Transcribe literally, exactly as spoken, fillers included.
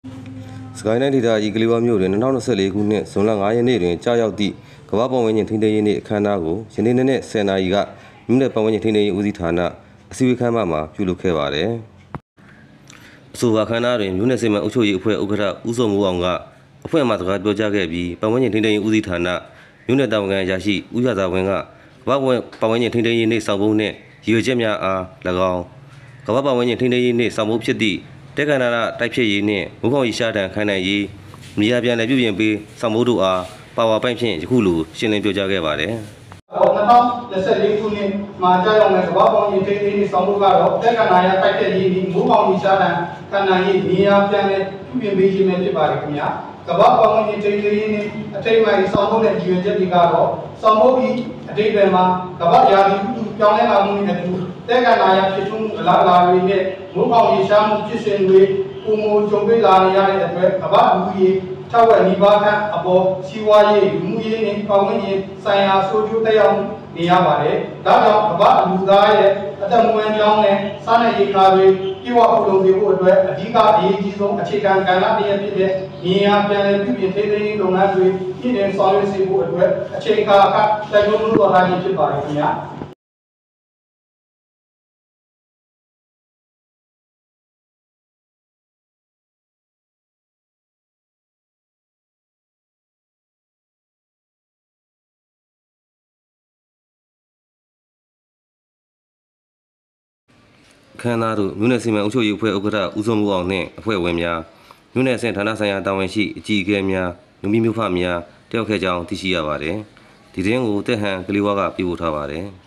စကိုင်းတိုင်းဒေသကြီးကလေးဝမြို့တွင်၂၀၂၄ခုနှစ်ဇွန်လ၅ရက်နေ့တွင်ကြာရောက်သည့်ကမ္ဘာ့ပတ်ဝန်းကျင်ထိန်းသိမ်းရေးနေ့အခမ်းအနားကိုယနေ့နေ့နဲ့၁၀နာရီကမြို့နယ်ပတ်ဝန်းကျင်ထိန်းသိမ်းရေးဦးစီးဌာနအစည်းအဝေးခန်းမမှာပြုလုပ်ခဲ့ပါသည်။အဆိုပါအခမ်းအနားတွင်မြို့နယ်စီမံအုပ်ချုပ်ရေးအဖွဲ့ဥက္ကဋ္ဌဦးစောမိုးအောင်ကအဖွဲ့မှစကားပြောကြားခဲ့ပြီးပတ်ဝန်းကျင်ထိန်းသိမ်းရေးဦးစီးဌာနမြို့နယ်တာဝန်ခံအရာရှိဦးရသာဝင်းကကမ္ဘာ့ပတ်ဝန်းကျင်ထိန်းသိမ်းရေးနေ့ဆောင်ပုဒ်နှင့်ရည်ရွယ်ချက်များအား၎င်းကမ္ဘာ့ပတ်ဝန်းကျင်ထိန်းသိမ်းရေးနေ့ဆောင်ပုဒ်ဖြစ်သည့်တက္ကနာတိုက်ဖြစ်ရေးနှင့်မိုးခေါင်ရေရှားတံခိုင်နိုင်ရေးမြေယာပြန်လည်ပြုပြင်ပေးဆောင်မိုးတို့အားပါဝါပိုင်ဖြင့်ယခုလိုရှင်းလင်းပြောကြားခဲ့ပါတယ်။၂၀၂၄ခုနှစ်မှာကြာရောက်တဲ့ကမ္ဘာ့ပတ်ဝန်းကျင်ထိန်းသိမ်းရေးဆောင်ပုဒ်ကတော့တက္ကနာတိုက်ဖြစ်ရေးနှင့်မိုးခေါင်ရေရှားတံခိုင်နိုင်ရေးမြေယာပြန်လည်ပြုပြင်ပေးခြင်းပဲဖြစ်ပါတယ်ခင်ဗျာ။ကမ္ဘာ့ပတ်ဝန်းကျင်ထိန်းသိမ်းရေးနှင့်အထိမ်းအမှတ်ဆောင်ပုဒ်နဲ့ရည်ရွယ်ချက်တွေကတော့ဆောင်ပုဒ်ပြီးအတိတ်ဘယ်မှာကမ္ဘာ့ရာသီဥတုပြောင်းလဲလာမှုနဲ့အတူတက္ကနာရဖြစ်ထွန်းအလားအလာတွေနဲ့မိုးခေါင်ရေရှားမှုဖြစ်စဉ်တွေပုံမကြုံတွေ့လာနေရတဲ့အတွက်ကမ္ဘာ့လူကြီးထောက်ဝက်နိဗ္ဗာန်အပေါ်စီးပွားရေးလူမှုရေးနဲ့ပတ်ဝန်းကျင်ဆိုင်ရာဆိုကျိုးတက်ရောက်နေရပါတယ်။ဒါကြောင့်ကမ္ဘာလူသားရဲ့အသက်မွေးကြောင်းနဲ့စားနပ်ရိက္ခာတွေပြည့်ဝမှုလုပ်စေဖို့အတွက်အဓိကအရေးကြီးဆုံးအခြေခံကဏ္ဍတစ်ရပ်ဖြစ်တဲ့မြေယာပြန်လည်ပြုပြင်ထိန်းသိမ်းရေးလုပ်ငန်းတွေပြည်နယ်ဆောင်ရွက်စေဖို့အတွက်အချိန်အခါအခါတိုက်တွန်းမှုတော်ထားခြင်းဖြစ်ပါတယ်ခင်ဗျာ။ခမ်းနားသို့မြို့နယ်စီမံအုပ်ချုပ်ရေးအဖွဲ့ဥက္ကဋ္ဌဦးစောမိုးအောင်နှင့်အဖွဲ့ဝင်များမြို့နယ်အဆင့်ဌာနဆိုင်ရာတာဝန်ရှိအကြီးအကဲများလူမျိုးမျိုးဖများတယောက်ခဲ့ကြောင်းသိရှိရပါတယ်။ဒီသတင်းကိုတက်ဟန်ကလေးဝါကပြုပို့ထားပါတယ်။